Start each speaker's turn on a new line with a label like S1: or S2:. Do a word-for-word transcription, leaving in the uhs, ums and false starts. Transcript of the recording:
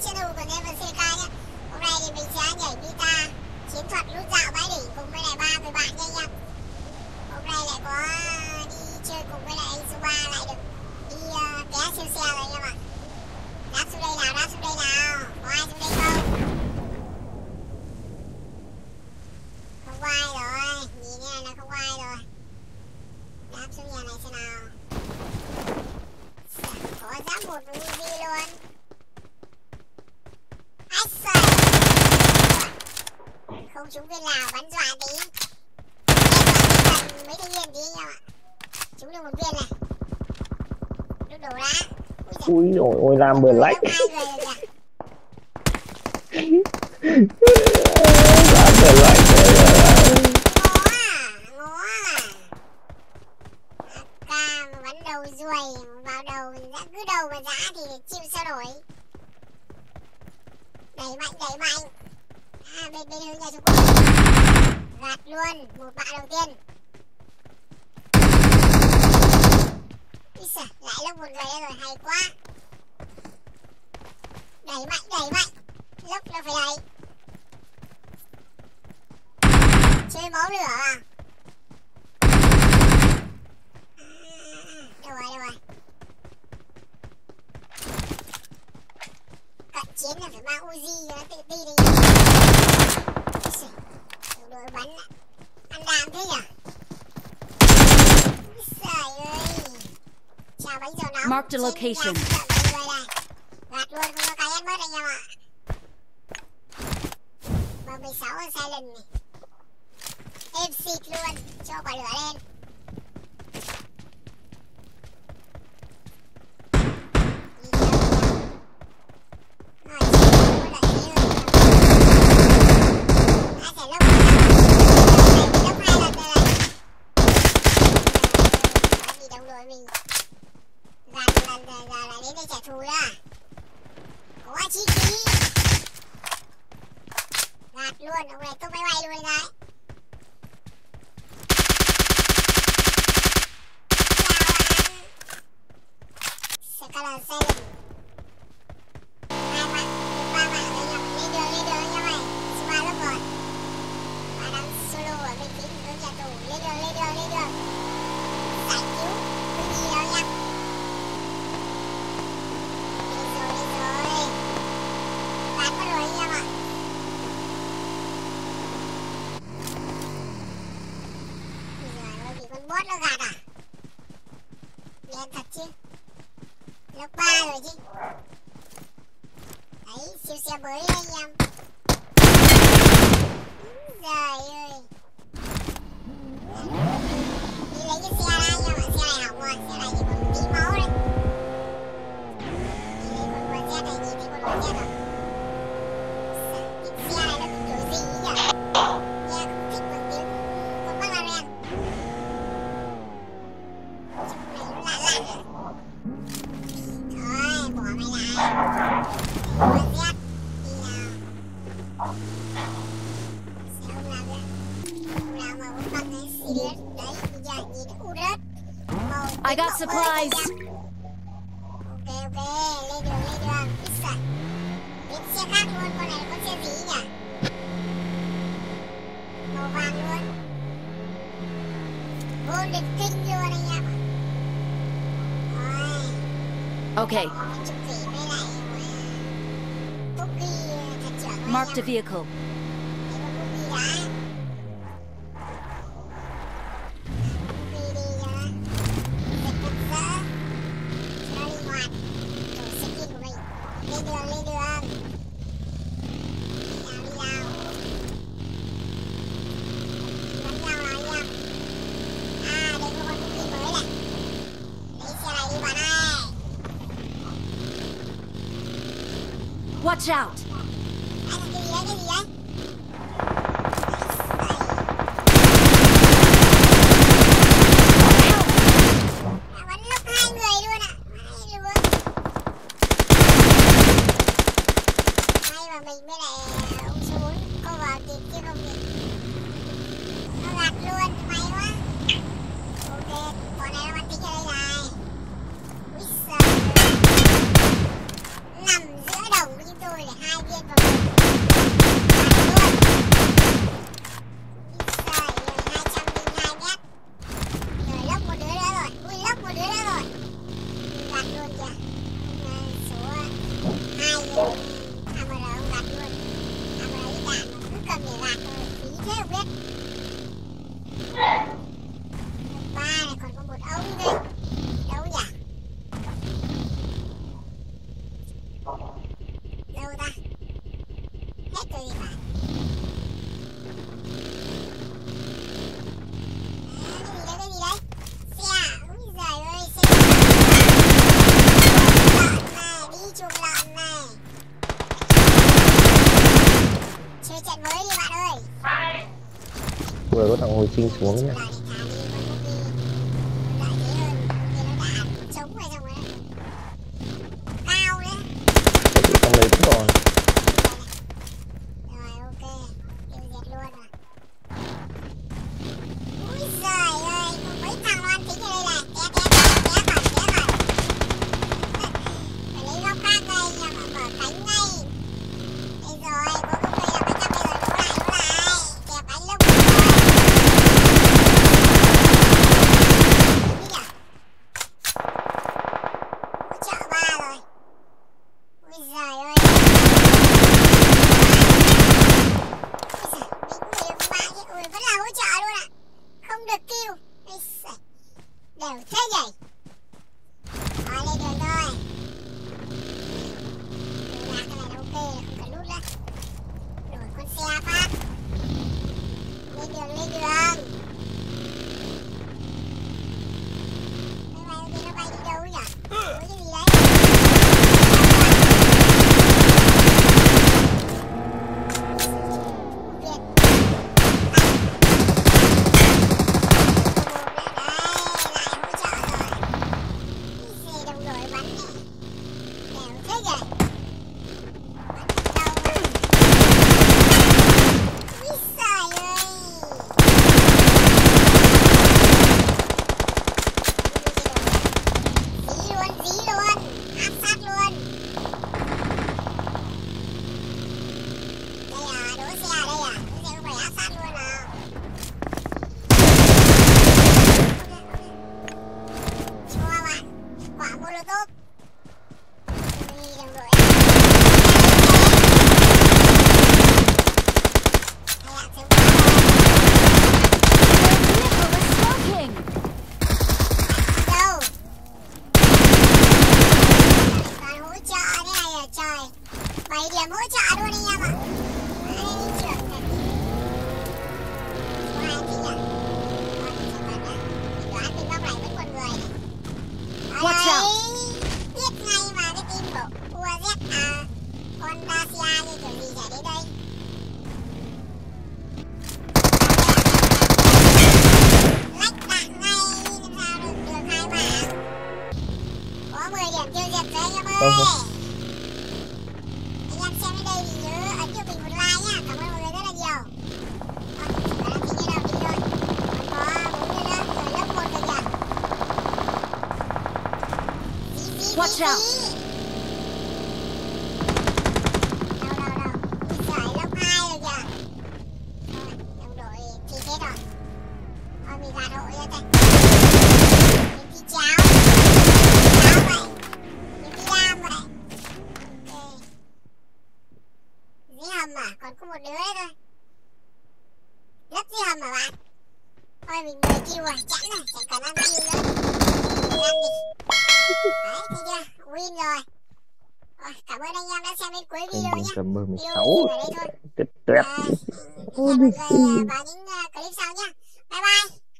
S1: channel của Never xê ca nhé. Hôm nay thì mình sẽ nhảy guitar chiến thuật lút dạo bãi đỉnh cùng với lại ba người bạn nha anh em. Hôm nay lại có đi chơi cùng với lại anh số ba lại được đi uh, té siêu xe rồi anh em ạ. Đáp xuống đây nào, đáp xuống đây nào. Có ai xuống đây không? Không có ai rồi, nhìn như này là không có ai rồi. Đáp xuống nhà này xem nào. Có giáp một Uzi luôn. Ách trời. Không trúng viên nào, bắn dọa tí. Em gần mấy thanh niên tí anh em ạ. Trúng được một viên này. Lúc đổ đá.
S2: Ui ôi ôi làm bờ lách. Làm bờ lách.
S1: Bắn đầu ruồi vào đầu, đã cứ đầu mà giá thì chịu sao nổi. Đẩy mạnh, đẩy mạnh. À, bên bên hướng nhà Trung Quốc. Gạt luôn, một bạn đầu tiên. Ý xả, lại lốc một người rồi, hay quá. Đẩy mạnh, đẩy mạnh. Lốc nó phải đẩy. Chơi máu lửa à? Đâu rồi, đâu rồi. Cận chiến là phải mang Uzi cho nó tự ti đi. Đội bắn ăn đạm thế nhỉ? Trời ơi. Chào bánh dầu nóng.
S3: Mark the location.
S1: Gạt luôn, không có cái ăn mất anh em ạ. M mười sáu Silent này. Em xịt luôn, cho quả lửa lên. Luôn, ông này tung máy bay luôn đấy. Sẽ có là xe lên. Hai mạng, ba mạng rồi nhầm. Lên đường, lên đường nha mày. Số ba lớp rồi. Ba đang solo ở bên phía hướng nhà tù. Lên đường, lên đường, lên đường. Giải cứu. Cái gì đâu nha. Lên rồi, lên rồi. Gạt mất rồi anh em ạ. Con bot nó gạt à? Đen thật chứ. Lớp ba rồi chứ. Đấy, siêu xe mới đấy anh em. Trời ơi. Đi lấy cái xe ra anh em ạ. Xe này hỏng rồi. Xe này chỉ còn tí máu đấy. Đi lấy con quần Z này, nhìn thấy con quần Z rồi. Cái xe này nó bị kiểu gì nhỉ? Nghe không thích bằng tiếng con McLaren. Thôi, bỏ mày lại. Con Z, đi nào. Sẽ không làm nữa. Không làm mà cũng băng cái Sirius. Đấy, bây giờ nhìn Urus.
S3: I got supplies.
S1: Ok, ok, lên đường, lên đường. Ít sợ. Đến xe khác luôn, con này con xe gì nhỉ? Màu vàng luôn. Golden King luôn anh em ạ.
S3: Okay. Marked a vehicle. Watch out!
S1: Anh cái gì đấy, cái gì đấy? Bắn lốc hai người luôn ạ. Hay luôn. May mà mình mới lại ông số bốn cô vào kịp chứ không kịp. Nó gạt luôn, may quá. Ok, bọn này nó bắn tính ở đây này. Úi giời. Nằm giữa đồng với chúng tôi. gạt luôn kìa. Số hai ông a em rờ ông gạt luôn. a em rờ ít đạn mà cứ cầm để gạt thôi, phí thế không biết. Ba này còn có một ông đây. Đâu nhỉ? Đâu ta? Hết rồi thì phải. À, cái gì đấy, cái gì đấy? Xe à? Úi giời ơi, xe lợn này, đi chuồng lợn này. Chơi trận mới đi bạn ơi.
S2: Vừa có thằng hồi sinh xuống nha. Trong đấy cũng còn.
S1: Rồi ok, tiêu diệt luôn rồi. Úi giời ơi, có mấy thằng loan tính ở đây này. Té té té té khỏi té khỏi. Phải lấy góc khác đây nha mà mở cánh ngay. Đây rồi, bố không quay là backup bây giờ đổ lại đổ lại. Kẹp đánh lúc rồi. Đi nhỉ? Hỗ trợ ba rồi. Ui giời ơi. Ui vẫn là hỗ trợ luôn ạ. Không được kêu. Đều thế nhỉ. Rồi lên đường thôi. Đường lạc cái này là ok rồi, không cần nút nữa. Đổi con xe phát. Lên đường lên đường. Máy bay ok nó bay đi đâu nhỉ? Ủa cái gì đấy? bảy điểm hỗ trợ luôn anh em ạ. Đấy, trưởng này. Số hai thì nhỉ? Còn mình đoán mình bóc này vẫn còn người này.
S3: Watch
S1: Đấy,
S3: out.
S1: biết ngay mà cái team của u a zét à Honda Sia như kiểu gì chạy đến đây. Lách đạn ngay làm sao được được hai mạng. Có mười điểm tiêu diệt rồi anh em ơi. Anh em xem đến đây thì nhớ ấn cho mình một like nhá. Cảm ơn mọi người rất là nhiều. Rồi, chỉ là thì như nào đi thôi. Còn có bốn nữa nữa, rồi lớp một rồi nhỉ.
S3: Watch out.
S1: Đâu đâu đâu. Giải lớp hai rồi kìa. Rồi, đồng đội thì thế rồi. Thôi mình gạt hộ cho đây. Mình đi cháo. Cháo vậy. Mình đi đam vậy. Ok. Dưới hầm à? Còn có một đứa đấy thôi. Lấp dưới hầm à bạn? Thôi mình mười kill rồi, chẵn rồi, chẳng cần ăn kill nữa. Mình ăn đi. Đấy, thấy chưa? Win rồi. Rồi, cảm ơn anh em đã xem đến cuối video nhé.
S2: Tầm mười
S1: Video
S2: sáu.
S1: mình dừng ở đây thôi.
S2: Tiếp tiếp.
S1: À, hẹn mọi người vào những uh, clip sau nhé. Bye bye.